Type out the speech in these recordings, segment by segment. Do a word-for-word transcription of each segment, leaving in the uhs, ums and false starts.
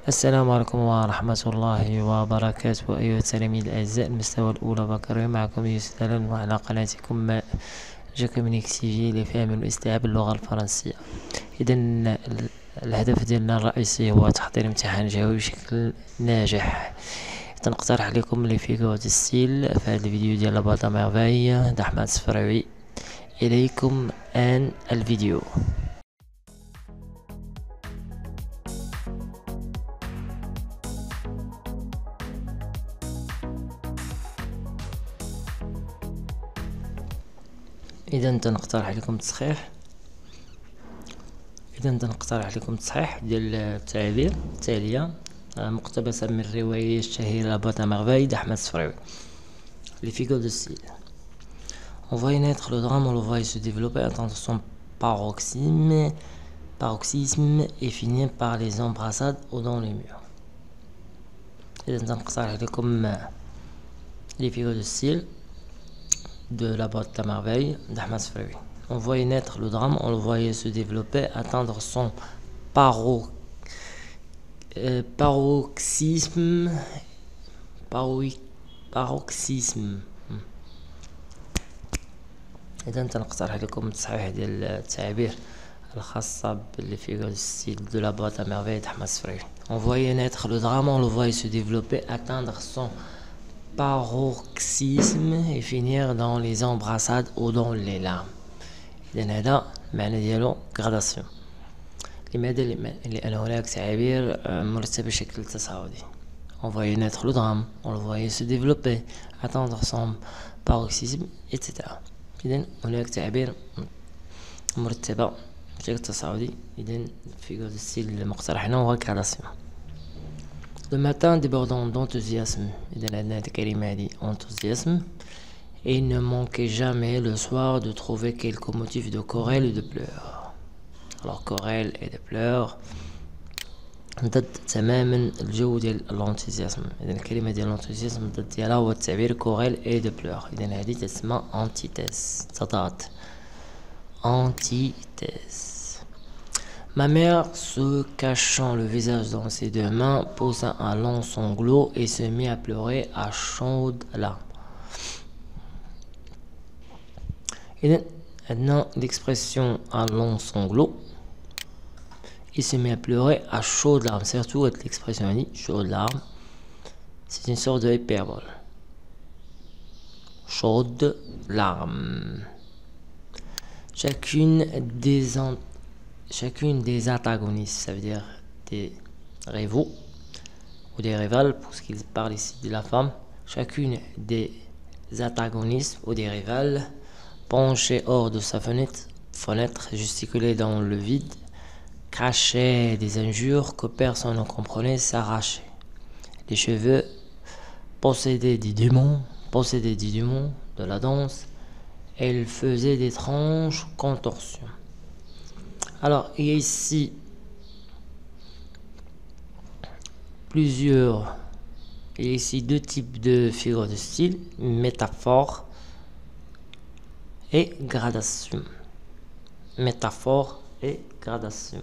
السلام عليكم ورحمة الله وبركاته أيها التلاميذ الأعزاء المستوى الأولى بكالوريا. معكم يوسف دلال وعلى قناتكم جاكومينيك تي في لفهم واستيعاب اللغة الفرنسية. إذا الهدف ديالنا الرئيسي هو تحضير امتحان جوي بشكل ناجح. تنقترح عليكم لي فيغور دو ستيل في هذا الفيديو ديال لاباط ميرفاي د أحمد السفراوي. إليكم الآن الفيديو. إذا تنقترح عليكم التصحيح إذا تنقترح عليكم التصحيح ديال التعابير التالية مقتبسة من الرواية الشهيرة لاباط ميرفاي د أحمد السفراوي. Les figures de style. On voit naître le drame, on le voit se développer, atteindre son paroxysme, paroxysme et finir par les embrassades ou dans les murs. إذا تنقترح عليكم les figures de style de la boîte à merveille d'Ahmad Sfraoui. On voyait naître le drame, on le voyait se développer, atteindre son paro, euh, paroxysme, paro, paroxysme. إذا تنقترح لكم التصحيح ديال التعابير الخاصة بالفيغور دو ستيل de la boîte à merveille d'Ahmad Sfraoui. On voyait naître le drame, on le voyait se développer, atteindre son paroxysme et finir dans les embrassades ou dans les larmes. إذن هذا المعنى ديالو gradation. لماذا؟ لأن هناك تعابير مرتبة بشكل تصاعدي. On voyait naître le drame, on le voyait se développer, atteindre son paroxysme, et cetera. إذن هناك تعابير مرتبة بشكل تصاعدي. إذن figure de style المقترح هنا هو gradation. Le matin débordant d'enthousiasme, enthousiasme, et il ne manquait jamais le soir de trouver quelques motifs de querelle et de pleurs. Alors querelle et de pleurs ضد تماما الجو ديال الانثوزياسم. اذا الكلمه ديال الانثوزياسم ضد ديالها هو التعبير كوريل اي دو بلور. اذا هذه تسمى انتيتيز تضاد انتيتيز. Ma mère, se cachant le visage dans ses deux mains, poussa un long sanglot et se mit à pleurer à chaudes larmes. Et maintenant, l'expression un long sanglot, il se mit à pleurer à chaudes larmes. Surtout avec l'expression chaudes larmes, c'est une sorte de hyperbole. Chaudes larmes. Chacune des Chacune des antagonistes, ça veut dire des rivaux ou des rivales, puisqu'il parle ici de la femme. Chacune des antagonistes ou des rivales penchait hors de sa fenêtre, fenêtre gesticulait dans le vide, crachait des injures que personne ne comprenait, s'arrachait les cheveux, possédait des démons, possédait des démons de la danse, elle faisait d'étranges contorsions. Alors, il y a ici plusieurs, il y a ici deux types de figures de style, métaphore et gradation. Métaphore et gradation.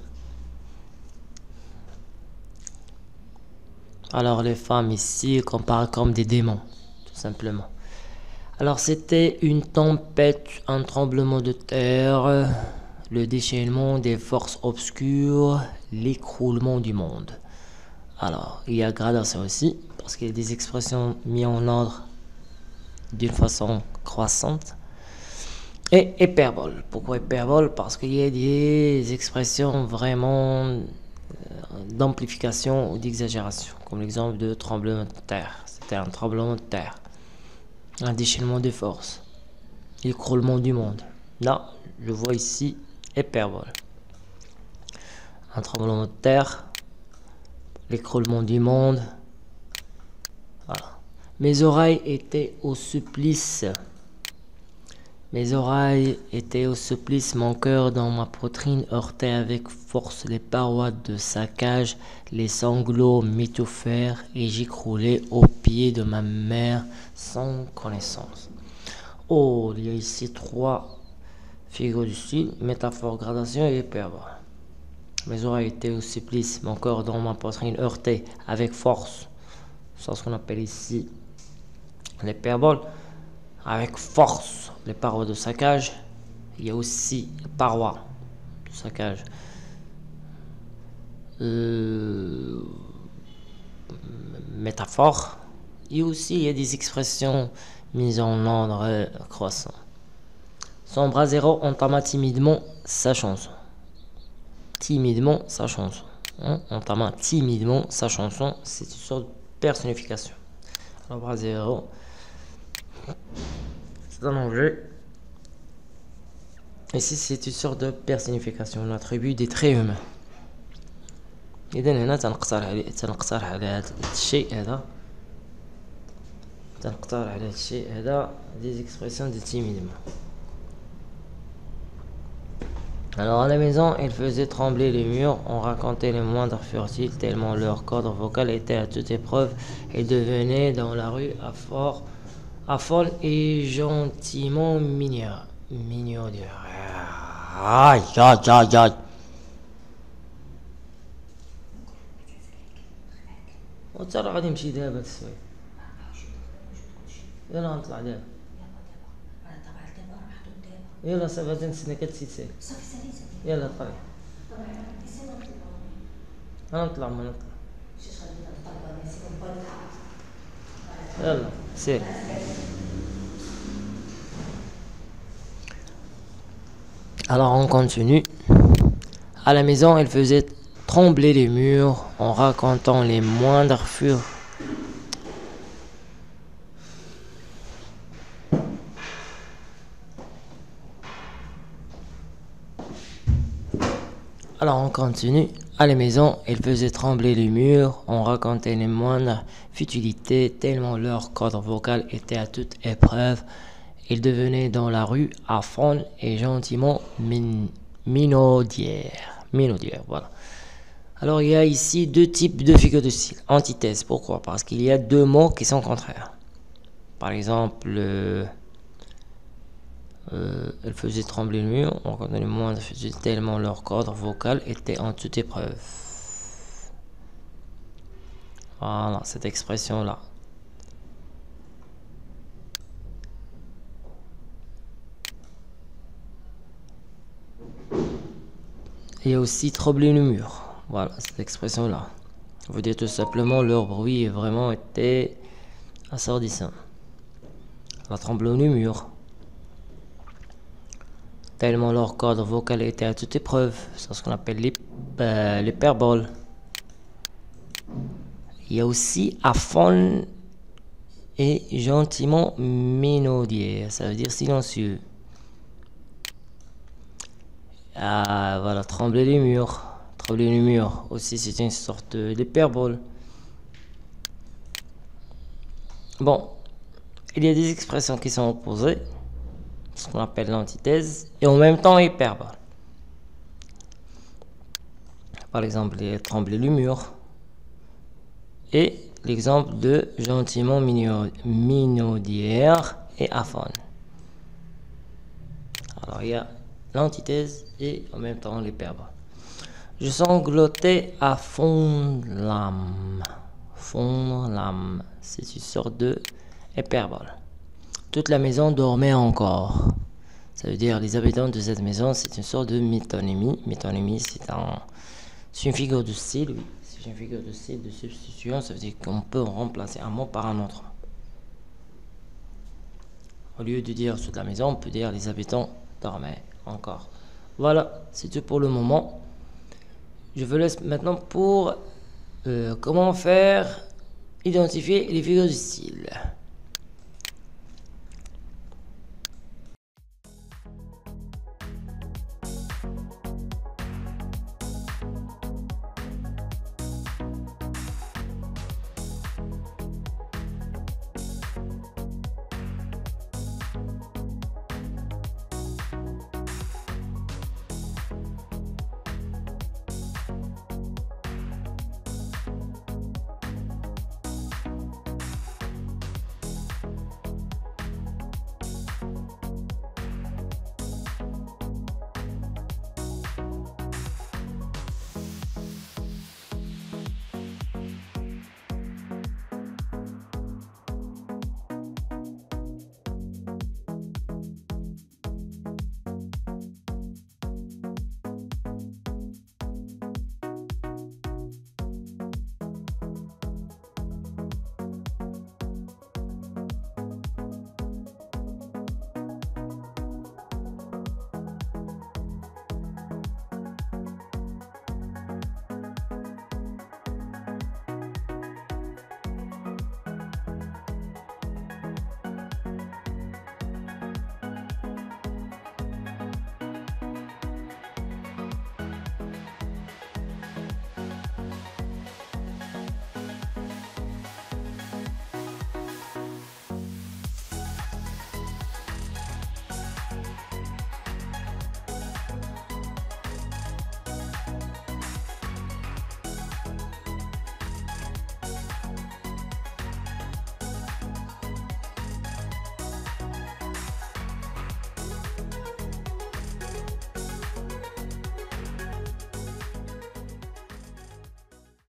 Alors, les femmes ici comparent comme des démons, tout simplement. Alors, c'était une tempête, un tremblement de terre, le déchaînement des forces obscures, l'écroulement du monde. Alors, il y a gradation aussi, parce qu'il y a des expressions mises en ordre d'une façon croissante. Et hyperbole. Pourquoi hyperbole? Parce qu'il y a des expressions vraiment d'amplification ou d'exagération, comme l'exemple de tremblement de terre. C'était un tremblement de terre. Un déchaînement des forces. L'écroulement du monde. Là, je vois ici hyperbole. Un tremblement de terre, l'écroulement du monde. Voilà. Mes oreilles étaient au supplice. Mes oreilles étaient au supplice, mon cœur dans ma poitrine heurtait avec force les parois de sa cage, les sanglots m'étouffèrent et j'écroulais aux pieds de ma mère sans connaissance. Oh, il y a ici trois figures du style, métaphore, gradation et hyperbole. Mes oreilles étaient au supplice, mon corps dans ma poitrine heurté avec force. C'est ce qu'on appelle ici l'hyperbole. Avec force, les parois de saccage. Il y a aussi les parois de saccage. Euh, métaphore. Et aussi, il y a des expressions mises en ordre croissant. Son bras zéro entama timidement sa chanson. Timidement sa chanson. Hein? Entama timidement sa chanson. C'est une sorte de personnification. Alors, bras zéro, c'est un objet. Ici, c'est une sorte de personnification. On attribue des traits humains. إذا هنا تنقترح على تنقترح على هذا الشيء هذا تنقترح على هذا الشيء هذا des expressions de timidement. Alors à la maison, ils faisaient trembler les murs, on racontait les moindres furtifs tellement leur corde vocale était à toute épreuve et devenaient dans la rue à fort, à folle et gentiment mignon, mignon. Aïe aïe aïe aïe. وترى غادي نمشي دابا السويد يلا نطلع دابا يلا صافي غادي نستناك تسير يلا طلع انا نطلع ما نطلع يلا سير. Alors on continue. À la maison, elle faisait trembler les murs en racontant les moindres furs. Alors on continue. À la maison, elle faisait trembler les murs, on racontait les moindres futilités, tellement leur corde vocale était à toute épreuve. Ils devenaient dans la rue à fond et gentiment min minaudières. Minaudières, voilà. Alors il y a ici deux types de figures de style. Antithèse, pourquoi? Parce qu'il y a deux mots qui sont contraires. Par exemple, euh, euh, elle faisait trembler le mur, on reconnaît les moindres futilités, tellement leur corde vocale était en toute épreuve. Voilà, cette expression-là. Il y a aussi trembler le mur. Voilà, cette expression-là. Vous dites tout simplement, leur bruit vraiment était assourdissant. La trembler le mur. Tellement leur corde vocale était à toute épreuve. C'est ce qu'on appelle l'hyperbole. Il y a aussi à fond et gentiment minaudière. Ça veut dire silencieux. Ah, voilà, trembler les murs. Trembler les murs aussi, c'est une sorte d'hyperbole. Bon, il y a des expressions qui sont opposées, ce qu'on appelle l'antithèse, et en même temps hyperbole. Par exemple, trembler le mur. Et l'exemple de gentiment minaudière et aphone. Alors, il y a l'antithèse et en même temps l'hyperbole. Je sanglotais à fond l'âme. Fond l'âme. C'est une sorte de hyperbole. Toute la maison dormait encore. Ça veut dire les habitants de cette maison, c'est une sorte de métonymie. Métonymie, c'est un, c'est une figure de style, oui. C'est une figure de style de substitution. Ça veut dire qu'on peut remplacer un mot par un autre. Au lieu de dire toute la maison, on peut dire les habitants dormaient encore. Voilà, c'est tout pour le moment. Je vous laisse maintenant pour euh, comment faire identifier les figures de style.